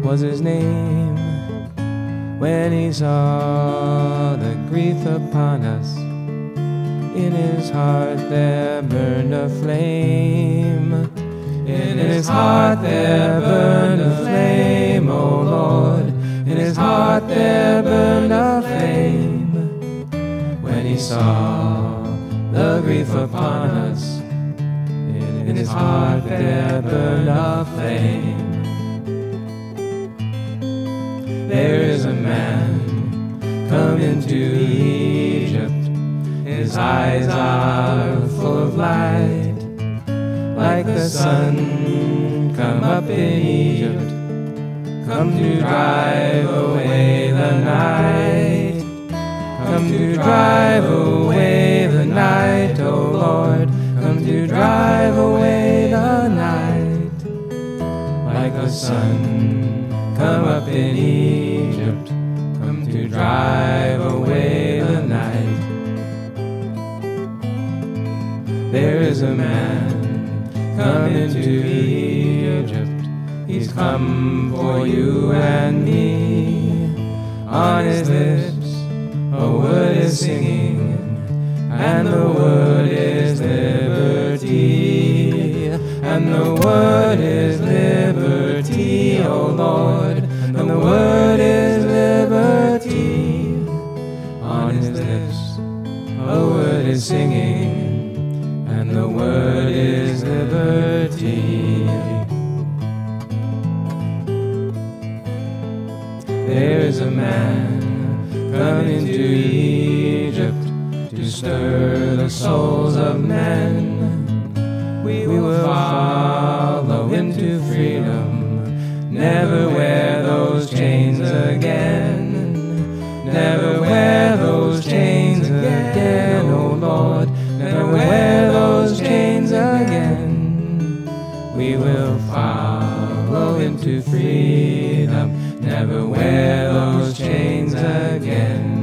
was his name. When he saw the grief upon us, in his heart there burned a flame. In his heart there burned a flame, O Lord. In his heart there burned a flame. When he saw the grief upon us, in his heart there burned a flame. There is a man come into Egypt. His eyes are full of light, like the sun come up in Egypt, come to drive away the night. Come to drive away the night, O Lord. Come to drive away the night. Like the sun come up in Egypt, come to drive away the night. There is a man come into Egypt. He's come for you and me. On his lips a word is singing, and the word is liberty. And the word is liberty, O Lord. And the word is liberty. On his lips a word is singing, and the word is liberty. There is a man come into Egypt to stir the souls of men. We will follow him to freedom, never wear those chains again. Never wear those chains again, O Lord. Never wear those chains again. We will follow him to freedom, never wear those chains again.